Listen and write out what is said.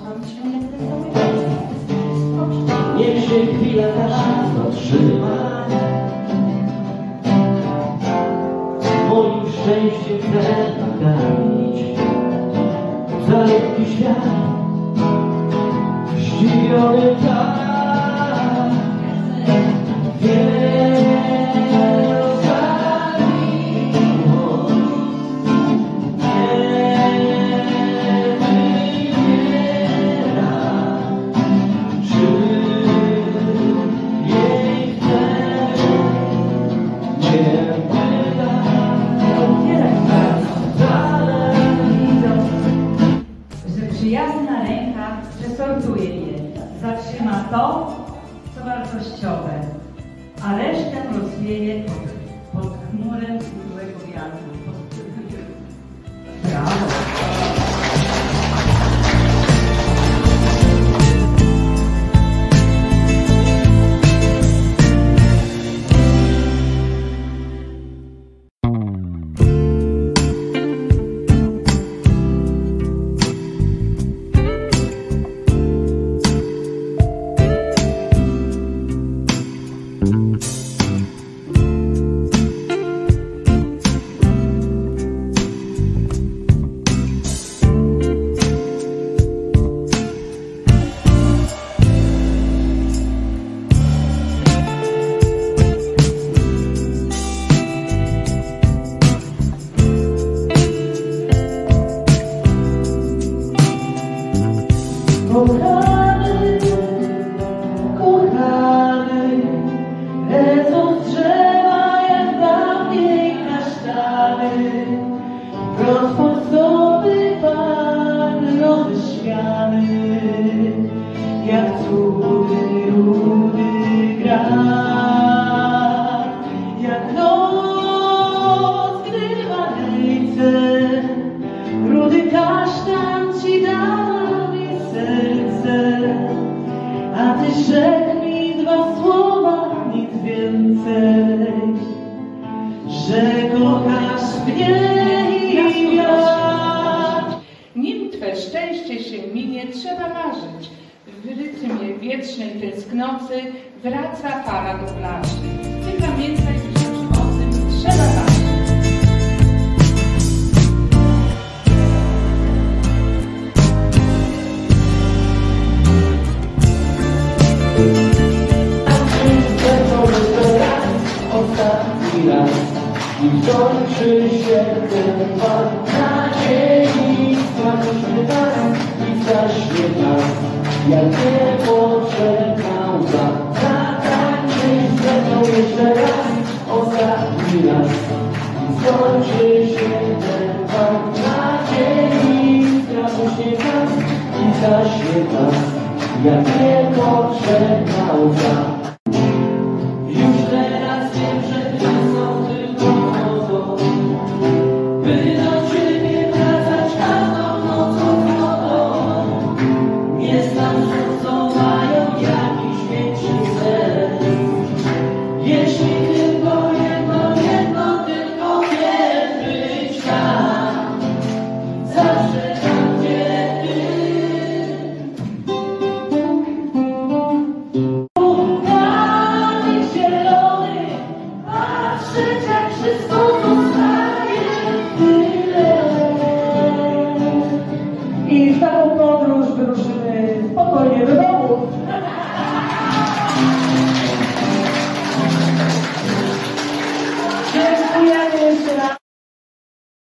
tam się jak wesoły. Niech się chwila ta zatrzyma. Moim szczęściem chcę nakarmić cały świat. Zdziwiony tak. Przyjazna ręka przesortuje je, zatrzyma to, co wartościowe, a reszta rozwieje pod chmurę złego wiatru. Brawo! Kochany, kochany, lecą z drzewa jak dawniej kasztany, rozporcowy pan roześmiany, jak cudy rudy gra, jak noc grywa lejce, rudy kasztan ci da serce, a ty rzekł mi dwa słowa, nic więcej, że kochasz mnie i wiatr. Nim twe szczęście się minie, trzeba marzyć. W rytmie wiecznej tęsknoty wraca para do plaży. Ty pamiętaj wciąż o tym, trzeba marzyć. I skończy się ten pan nadziei, straciśmy nas i zaśnie nas, jak nie poczekał zatańczyć ze mną jeszcze raz, ostatni raz. I skończy się ten pan nadziei, straciśmy nas i zaśnie nas, jak nie poczekał